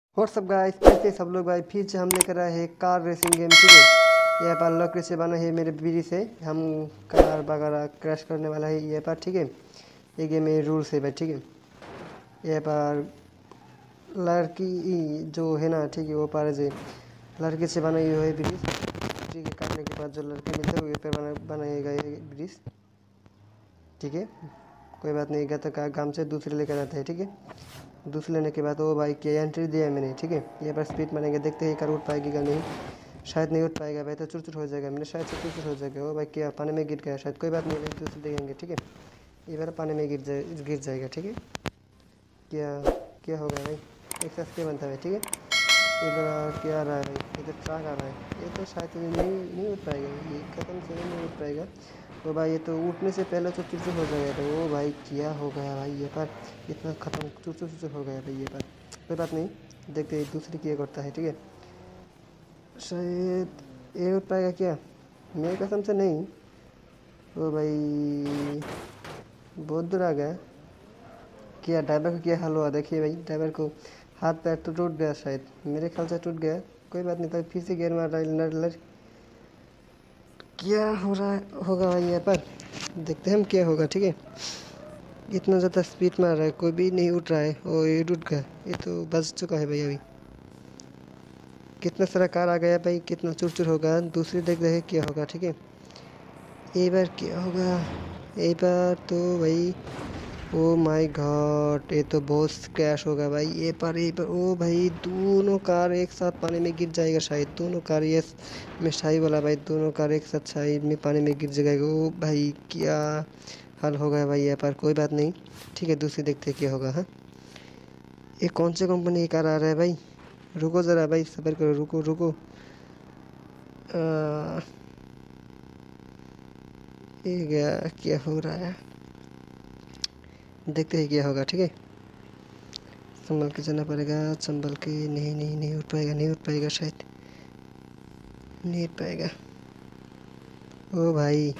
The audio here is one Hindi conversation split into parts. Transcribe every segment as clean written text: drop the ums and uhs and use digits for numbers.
व्हाट्सअप गाइस, कैसे सब लोग भाई। फिर से हम लेकर आए हैं कार रेसिंग गेम। ठीक है, यहाँ पर लकड़ी से बना है मेरे बीड़ी से हम कार वगैरह क्रैश करने वाला है यहाँ पर। ठीक है, ये गेम में रूल्स है भाई। ठीक है, यहाँ पर लड़की जो है ना, ठीक है, वो पर जो लड़के से बनाई हुई है ब्रिज। ठीक है, काटने के बाद जो लड़के मिलते हैं वो पर बनाएगा ये ब्रिज। ठीक है, कोई बात नहीं, गया तो काम से दूसरे लेकर आता है। ठीक है, दूसरे लेने के बाद वो बाइक की एंट्री दिया है मैंने। ठीक है, ये पर स्पीड मारेंगे, देखते हैं कार उठ पाएगी क्या नहीं। शायद नहीं उठ पाएगा भाई, तो चुर हो जाएगा। मैंने शायद से चुर हो जाएगा। वो बाइक क्या पानी में गिर गया शायद, कोई बात नहीं भाई, दूसरे देखेंगे। ठीक है, ये बार पानी में गिर जाएगा। ठीक है, क्या क्या होगा भाई, एक साथ क्या बनता है भाई। ठीक है, इधर क्या आ रहा है भाई, इधर ट्रक आ रहा है। ये तो शायद नहीं उठ पाएगा, ये कदम से नहीं उठ पाएगा। तो भाई ये तो उठने से पहले तो चुर हो जाएगा। तो वो भाई क्या हो गया भाई, ये पर इतना ख़त्म चुर हो गया भाई ये पर। कोई बात नहीं, देखते हैं दूसरी क्या करता है। ठीक है, शायद ये उठ पाएगा क्या, मेरे कसम से नहीं। ओ भाई बहुत दूर आ गया। क्या ड्राइवर को क्या हाल हुआ देखिए भाई, ड्राइवर को हाथ पैर तो टूट गया शायद, मेरे ख्याल से टूट गया। कोई बात नहीं, तो फिर से गियर मार रहा है। क्या हो रहा होगा भाई यहाँ पर, देखते हैं हम क्या होगा। ठीक है, इतना ज़्यादा स्पीड मार रहा है, कोई भी नहीं उठ रहा है। और ये टूट गया, ये तो बच चुका है भाई। अभी कितना सारा कार आ गया भाई, कितना चुर होगा। दूसरी देख रहे क्या होगा। ठीक है, एक बार क्या होगा, एक बार तो भाई ओ माय गॉड, ये तो बहुत क्रैश होगा भाई। ये पर ओ भाई दोनों कार एक साथ पानी में गिर जाएगा शायद। दोनों कार, ये मैं शाही वाला भाई, दोनों कार एक साथ शाही में पानी में गिर जाएगा। ओ भाई क्या हाल होगा भाई यहाँ पर। कोई बात नहीं, ठीक है, दूसरी देखते क्या होगा। हाँ, ये कौन से कंपनी की कार आ रहा है भाई, रुको ज़रा भाई, सब्र करो, रुको रुको। ये क्या हो रहा है, देखते हैं क्या होगा। ठीक है, संभल के जाना पड़ेगा, संभल के। नहीं उठ पाएगा, नहीं उठ पाएगा शायद, नहीं उठ पाएगा। ओ भाई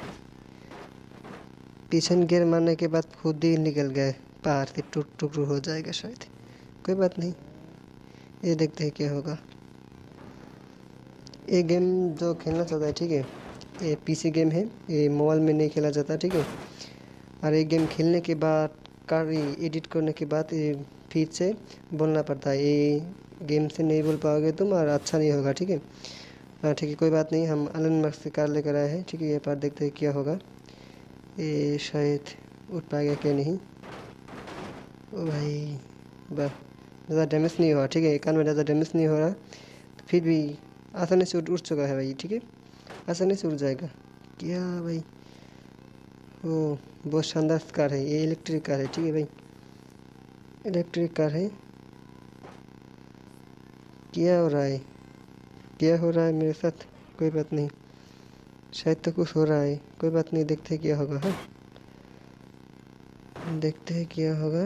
पीछे गियर मारने के बाद खुद ही निकल गए, पहाड़ से टुकड़े हो जाएगा शायद। कोई बात नहीं, ये देखते हैं क्या होगा। ये गेम जो खेलना चाहता है, ठीक है, ये पीसी गेम है, ये मोबाइल में नहीं खेला जाता। ठीक है, और ये गेम खेलने के बाद कार एडिट करने के बाद ये फिर से बोलना पड़ता है। ये गेम से नहीं बोल पाओगे तुम और अच्छा नहीं होगा। ठीक है, हाँ ठीक है, कोई बात नहीं, हम एलन मस्क से कार लेकर आए हैं। ठीक है, ये पार्ट देखते हैं क्या होगा। ये शायद उठ पाएगा क्या नहीं। ओ भाई बस ज़्यादा डैमेज नहीं हुआ। ठीक है, कान में ज़्यादा डैमेज नहीं हो रहा, तो फिर भी आसानी से उठ चुका है भाई। ठीक है, आसानी से उठ जाएगा। क्या भाई, ओ बहुत शानदार कार है, ये इलेक्ट्रिक कार है। ठीक है भाई, इलेक्ट्रिक कार है। क्या हो रहा है, क्या हो रहा है मेरे साथ, कोई बात नहीं, शायद तो कुछ हो रहा है। कोई बात नहीं, देखते हैं क्या होगा। हाँ, देखते हैं क्या होगा।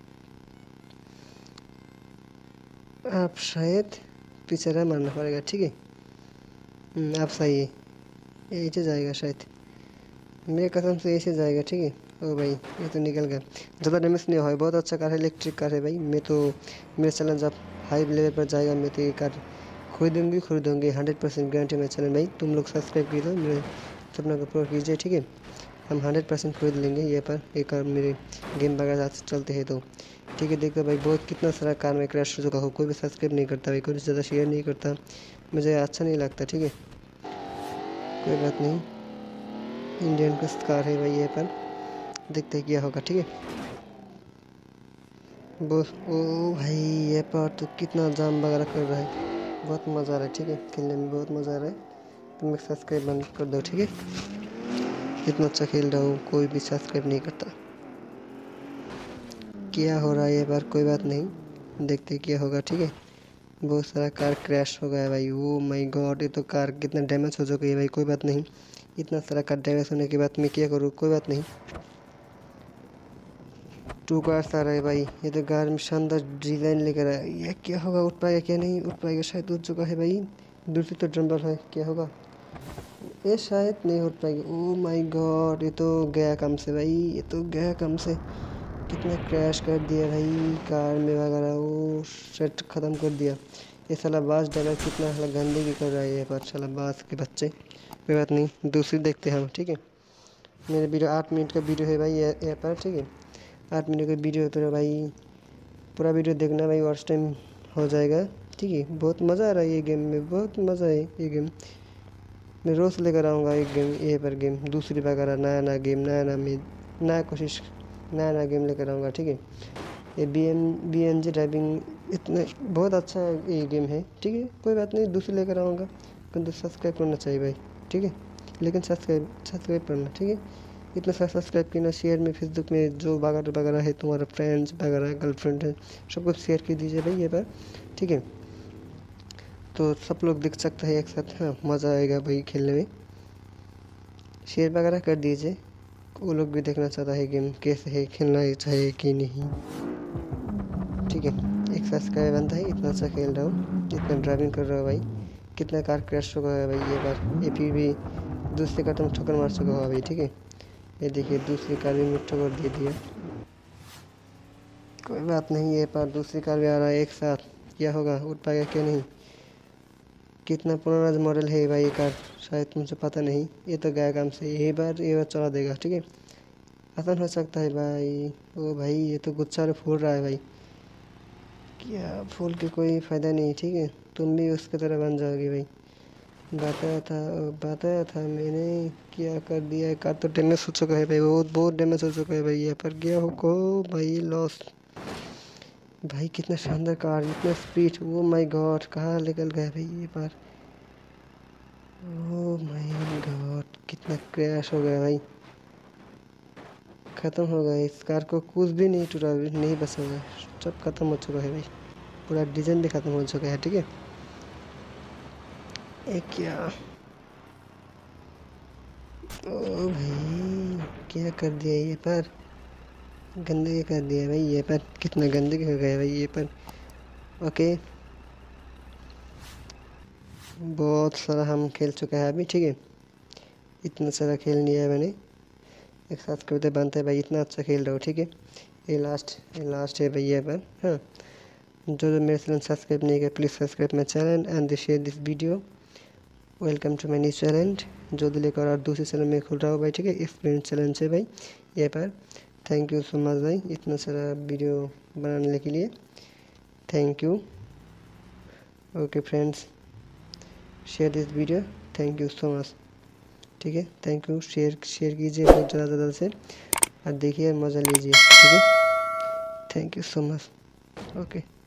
आप शायद पीछे रह मारना पड़ेगा। ठीक है, आप सही है, ये ऐसे जाएगा शायद, मेरे कसम से ऐसे जाएगा। ठीक है, ओ भाई ये तो निकल गया, ज़्यादा डैमेज नहीं हुआ है, बहुत अच्छा कार है, इलेक्ट्रिक कार है भाई। मैं तो मेरा चैलेंज अब हाई लेवल पर जाएगा, मैं तो ये कार खरीदूँगी 100% गारंटी मेरा चैनल भाई। तुम लोग सब्सक्राइब कीजिए, मेरे सपना को पूरा कीजिए। ठीक है, हम 100% खरीद लेंगे ये पर, एक कार मेरे गेम वगैरह चलते हैं तो। ठीक है, देखो भाई बहुत कितना सारा कार में क्रैश हो चुका हो, कोई भी सब्सक्राइब नहीं करता भाई, कोई ज़्यादा शेयर नहीं करता, मुझे अच्छा नहीं लगता। ठीक है, कोई बात नहीं, इंडियन का कार है भाई ये पर, देखते हैं क्या होगा। ठीक है, बस ओ भाई ये पर तो कितना जाम वगैरह कर रहा है, बहुत मज़ा आ रहा है। ठीक है, खेलने में बहुत मज़ा आ रहा है। तुम एक सब्सक्राइब बंद कर दो। ठीक है, इतना अच्छा खेल रहा हूँ, कोई भी सब्सक्राइब नहीं करता। क्या हो रहा है ये बार, कोई बात नहीं, देखते क्या होगा। ठीक है, बहुत सारा कार क्रैश हो गया है भाई। ओ माय गॉड, ये तो कार कितना डैमेज हो चुका है भाई। कोई बात नहीं, इतना सारा कार डैमेज होने के बाद मैं क्या करूँ, कोई बात नहीं। 2 कार्स आ रहा है भाई, ये तो कार में शानदार डिज़ाइन लेकर आया। ये क्या होगा, उठ पाएगा क्या नहीं उठ पाएगा, शायद उठ चुका है भाई। दूसरी तो ड्रम्बर है, क्या होगा, ये शायद नहीं उठ पाएगी। ओ माय गॉड, ये तो गया काम से भाई, ये तो गया काम से। कितना क्रैश कर दिया भाई कार में वगैरह, वो सेट ख़त्म कर दिया। ये साला बास ड्राइवर कितना साला गंदगी कर रहा है ये पर, साला बास के बच्चे। कोई बात नहीं, दूसरी देखते हैं हम, ठीक है। मेरे वीडियो 8 मिनट का वीडियो है भाई ये पर, ठीक है। 8 मिनट का वीडियो है तो भाई पूरा वीडियो देखना भाई, वॉच टाइम हो जाएगा, ठीक है। बहुत मज़ा आ रहा है ये गेम में, बहुत मज़ा है ये गेम। मैं रोज़ लेकर आऊँगा एक गेम ये पर, गेम दूसरी वगैरह, नया नया गेम, नया कोशिश, नया गेम लेकर आऊँगा, ठीक है। ये BMG ड्राइविंग इतना बहुत अच्छा है ये गेम है, ठीक है। कोई बात नहीं, दूसरी लेकर आऊँगा। किंतु सब्सक्राइब करना चाहिए भाई, ठीक है। लेकिन सब्सक्राइब करना, ठीक है। इतना सारा सब्सक्राइब करना, शेयर में फेसबुक में जो वगैरह वगैरह है तुम्हारा फ्रेंड्स वगैरह गर्लफ्रेंड है सबको शेयर कर दीजिए भाई ये पर, ठीक है। तो सब लोग देख सकते हैं एक साथ, हाँ मज़ा आएगा भाई खेलने में। शेयर वगैरह कर दीजिए, वो लोग भी देखना चाहता है गेम कैसे है, खेलना चाहिए कि नहीं, ठीक है। एक सब्सक्राइब बनता है, इतना अच्छा खेल रहा हूँ, इतना ड्राइविंग कर रहा हूँ भाई। कितना कार क्रैश हो गया भाई ये बार, ये फिर भी दूसरे कार तुम ठोकर मार चुका हो भाई, ठीक है। ये देखिए दूसरी कार भी मैं ठोकर दे दिया। कोई बात नहीं, ये पर दूसरी कार भी आ रहा है एक साथ, क्या होगा, उठ पाएगा क्या नहीं। कितना पुराना मॉडल है भाई ये कार, शायद तुमसे पता नहीं। ये तो गया काम से, ये बार चला देगा, ठीक है। आसान हो सकता है भाई। ओ भाई ये तो गुच्छा फूल रहा है भाई, क्या फूल के कोई फ़ायदा नहीं, ठीक है। तुम भी उसकी तरह बन जाओगे भाई। बताया था मैंने, क्या कर दिया है। कार तो डैमेज हो चुका है भाई, बहुत डैमेज हो चुका है भाई। यहाँ पर गया हो को भाई लॉस। भाई कितना शानदार कार, इतना स्पीड, ओ माय गॉड कहाँ निकल गया भाई ये पर, ओ माय गॉड कितना क्रैश हो गया भाई, ख़त्म हो गया। इस कार को कुछ भी नहीं टूटा, नहीं बचा हुआ, सब खत्म हो चुका है भाई। पूरा डिज़ाइन भी ख़त्म हो चुका है, ठीक है। ये क्या, ओ भाई क्या कर दिया ये पर, गंदगी कर दिया भाई ये पर, कितना गंदगी हो गया भाई ये पर। ओके बहुत सारा हम खेल चुका है अभी, ठीक है। इतना सारा खेल लिया है मैंने, एक साथ करते बनते हैं भाई, इतना अच्छा खेल रहा हूँ, ठीक है। ये लास्ट है भाई ये पर, हाँ। जो मेरे चैनल सब्सक्राइब नहीं किया please subscribe my channel and share this video. Welcome to my new channel, जो लेकर और दूसरे चैनल में खुल रहा हो भाई, ठीक है। इस फ्रेंड चैनल से भाई ये पर। थैंक यू सो मच भाई इतना सारा वीडियो बनाने के लिए, thank you. Okay friends, share this video, thank you so much, ठीक है। थैंक यू, शेयर कीजिए बहुत ज़्यादा से, और देखिए मज़ा लीजिए, ठीक है। Thank you so much, okay.